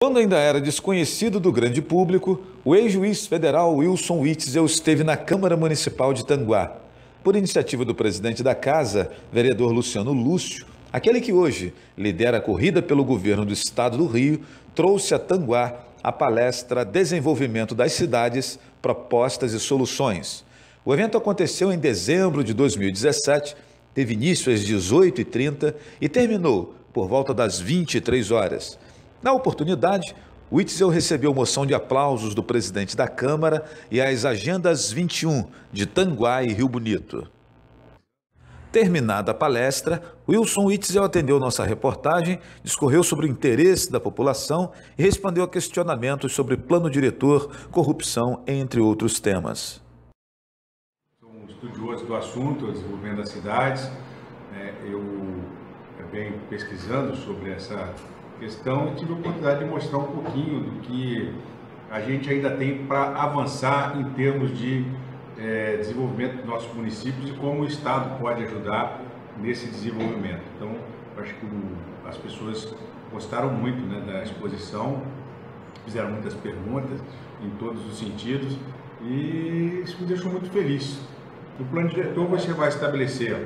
Quando ainda era desconhecido do grande público, o ex-juiz federal Wilson Witzel esteve na Câmara Municipal de Tanguá. Por iniciativa do presidente da casa, vereador Luciano Lúcio, aquele que hoje lidera a corrida pelo governo do estado do Rio, trouxe a Tanguá a palestra Desenvolvimento das Cidades, Propostas e Soluções. O evento aconteceu em dezembro de 2017, teve início às 18h30 e terminou por volta das 23 horas. Na oportunidade, Witzel recebeu moção de aplausos do presidente da Câmara e as agendas 21 de Tanguá e Rio Bonito. Terminada a palestra, Wilson Witzel atendeu nossa reportagem, discorreu sobre o interesse da população e respondeu a questionamentos sobre plano diretor, corrupção, entre outros temas. Sou um estudioso do assunto, o desenvolvimento das cidades. Eu venho pesquisando sobre essa questão e tive a oportunidade de mostrar um pouquinho do que a gente ainda tem para avançar em termos de desenvolvimento dos nossos municípios e como o Estado pode ajudar nesse desenvolvimento. Então, acho que as pessoas gostaram muito, da exposição, fizeram muitas perguntas em todos os sentidos e isso me deixou muito feliz. No plano diretor você vai estabelecer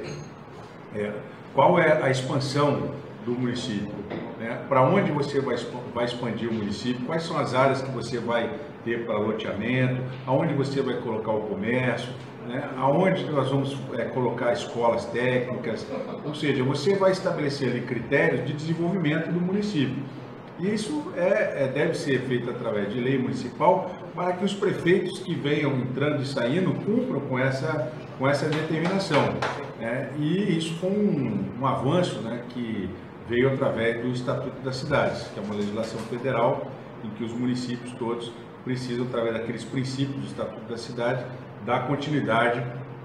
qual é a expansão do município, para onde você vai expandir o município, quais são as áreas que você vai ter para loteamento, aonde você vai colocar o comércio, aonde nós vamos colocar escolas técnicas, ou seja, você vai estabelecer ali critérios de desenvolvimento do município. E isso deve ser feito através de lei municipal para que os prefeitos que venham entrando e saindo cumpram com essa determinação. E isso foi um avanço que veio através do Estatuto das Cidades, que é uma legislação federal em que os municípios todos precisam, através daqueles princípios do Estatuto da Cidade, dar continuidade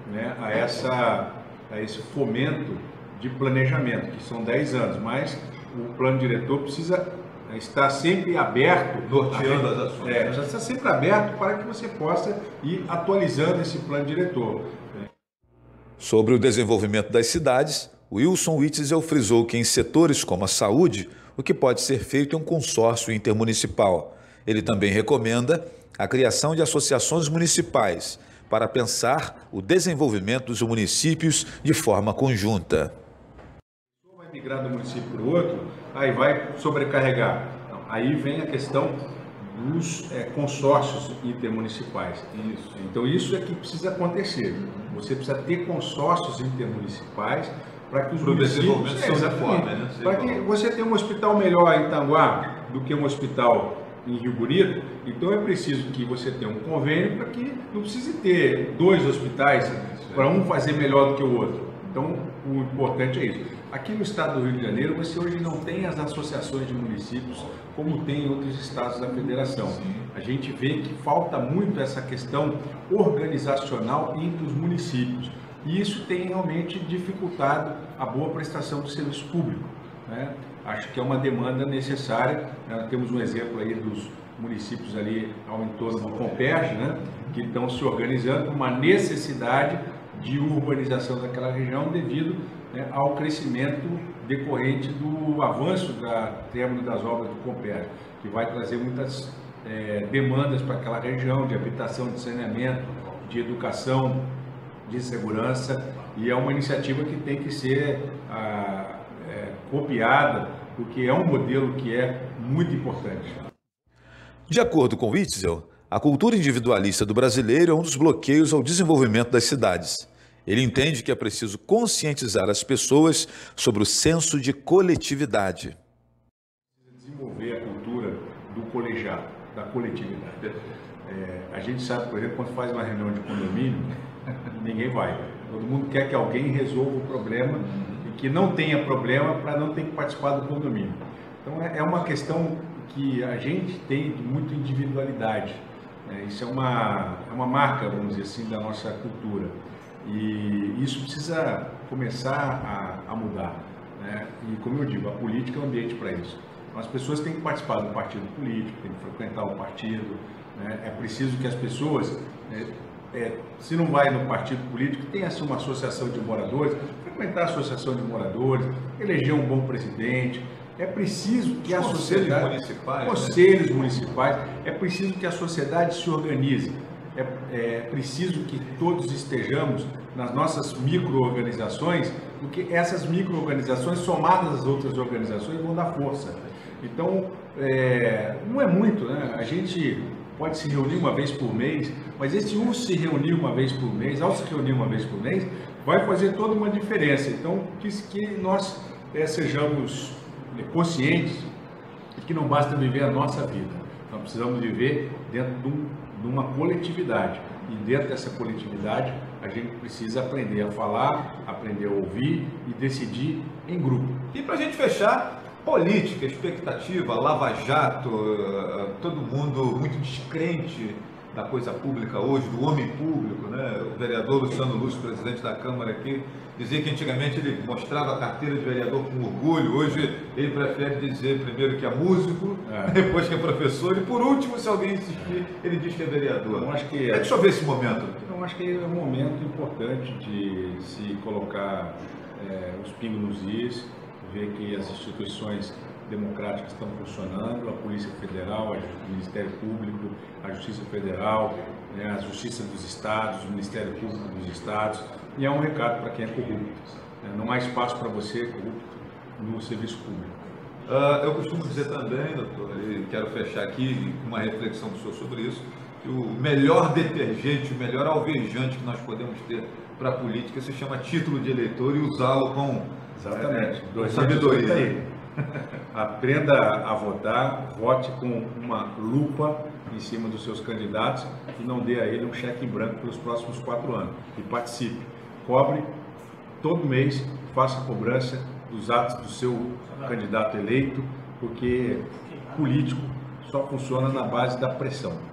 a esse fomento de planejamento, que são 10 anos, mas o plano diretor precisa estar sempre aberto, norteando as ações. Já está sempre aberto para que você possa ir atualizando esse plano diretor. Sobre o desenvolvimento das cidades, Wilson Witzel frisou que em setores como a saúde, o que pode ser feito é um consórcio intermunicipal. Ele também recomenda a criação de associações municipais para pensar o desenvolvimento dos municípios de forma conjunta. Vai migrar de um município para o outro, aí vai sobrecarregar. Aí vem a questão dos consórcios intermunicipais. Isso. Então isso é que precisa acontecer. Você precisa ter consórcios intermunicipais para que os municípios... Para que você tenha um hospital melhor em Tanguá do que um hospital em Rio Bonito, então é preciso que você tenha um convênio para que não precise ter 2 hospitais para um fazer melhor do que o outro. Então, o importante é isso. Aqui no estado do Rio de Janeiro, você hoje não tem as associações de municípios como tem em outros estados da federação. A gente vê que falta muito essa questão organizacional entre os municípios. E isso tem realmente dificultado a boa prestação do serviço público. Acho que é uma demanda necessária. Temos um exemplo aí dos municípios ali ao entorno do Comperj, que estão se organizando com uma necessidade de urbanização daquela região devido ao crescimento decorrente do avanço da término das obras do Comperj, que vai trazer muitas demandas para aquela região de habitação, de saneamento, de educação, de segurança, e é uma iniciativa que tem que ser copiada, porque é um modelo que é muito importante. De acordo com Witzel, a cultura individualista do brasileiro é um dos bloqueios ao desenvolvimento das cidades. Ele entende que é preciso conscientizar as pessoas sobre o senso de coletividade. Desenvolver a cultura do colegiado, da coletividade. A gente sabe, por exemplo, quando faz uma reunião de condomínio, ninguém vai. Todo mundo quer que alguém resolva o problema e que não tenha problema para não ter que participar do condomínio. Então é uma questão que a gente tem de muita individualidade. Isso é uma marca, vamos dizer assim, da nossa cultura. E isso precisa começar a mudar. E como eu digo, a política é um ambiente para isso. Então, as pessoas têm que participar do partido político, têm que frequentar o partido. É preciso que as pessoas, se não vai no partido político, tenha uma associação de moradores, frequentar a associação de moradores, eleger um bom presidente, É preciso que a Conselhos sociedade... municipais, Conselhos municipais. É preciso que a sociedade se organize. É preciso que todos estejamos nas nossas micro-organizações, porque essas micro-organizações, somadas às outras organizações, vão dar força. Então, não é muito, né? A gente pode se reunir uma vez por mês, mas esse se reunir uma vez por mês, ao se reunir uma vez por mês, vai fazer toda uma diferença. Então, que nós sejamos conscientes de que não basta viver a nossa vida, nós precisamos viver dentro de uma coletividade, e dentro dessa coletividade a gente precisa aprender a falar, aprender a ouvir e decidir em grupo. E para a gente fechar, política, expectativa, Lava Jato, todo mundo muito descrente da coisa pública hoje, do homem público, né? O vereador Luciano Lúcio, presidente da Câmara aqui, dizia que antigamente ele mostrava a carteira de vereador com orgulho, hoje ele prefere dizer primeiro que é músico, depois que é professor e por último, se alguém insistir, ele diz que é vereador. Então, acho que deixa eu ver esse momento. Então, acho que é um momento importante de se colocar os pingos nos is, ver que as instituições democráticas estão funcionando, a Polícia Federal, o Ministério Público, a Justiça Federal, a Justiça dos Estados, o Ministério Público dos Estados, e é um recado para quem é corrupto. Não há espaço para você corrupto no serviço público. Eu costumo dizer também, doutor, e quero fechar aqui com uma reflexão do senhor sobre isso, que o melhor detergente, o melhor alvejante que nós podemos ter para a política se chama título de eleitor e usá-lo com sabedoria. Aprenda a votar, vote com uma lupa em cima dos seus candidatos e não dê a ele um cheque em branco pelos próximos 4 anos. E participe, cobre todo mês, faça a cobrança dos atos do seu candidato eleito, porque político só funciona na base da pressão.